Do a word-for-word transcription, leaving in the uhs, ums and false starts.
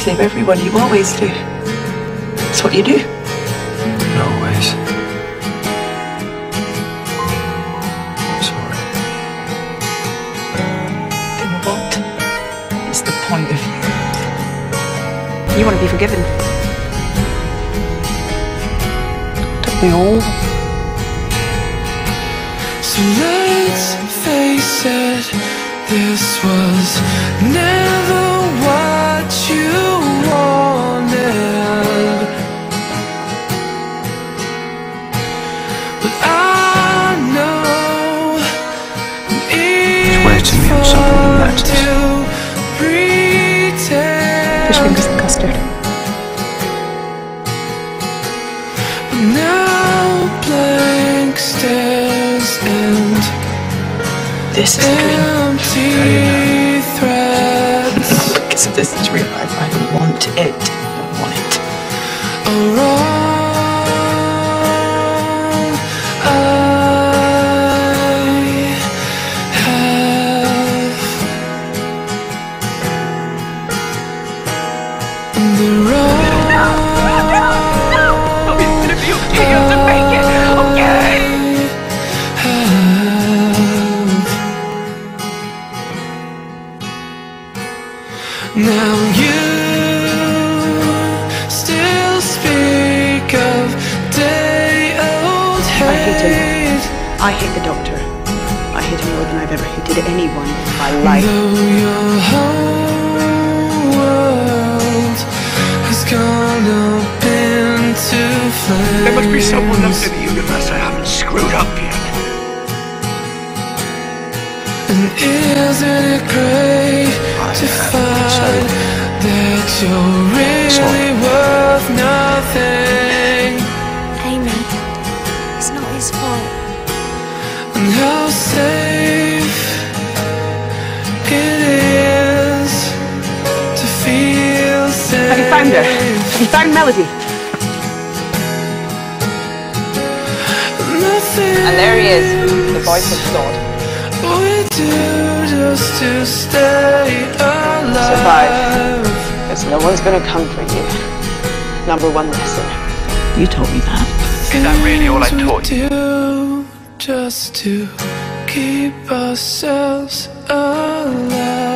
save everyone. You always do. It's what you do. Not always. I'm sorry. Then what is the point of you? You want to be forgiven. Don't we all? So let's face it, this was never what you wanted. But I know There's way to me on something that matters. Fish fingers and custard. Now blank stares and This is a dream. empty threats Because if this is real life, I don't want it. I don't want it. are wrong. I have the wrong. Now you still speak of day-old hate. I hate him. I hate the doctor. I hate him more than I've ever hated anyone in my life. Though your whole world has gone up into flames. There must be someone else in the universe I haven't screwed up yet. And isn't it great to find that you're really worth nothing? Amy, it's not his fault. And how safe it is to feel safe. Have you found her? Have you found Melody? Nothing And there he is, the voice of God. we do just to stay alive. Survive. Because no one's going to come for you. Number one lesson. You told me that. Is that really all I Things we taught you? do just to keep ourselves alive.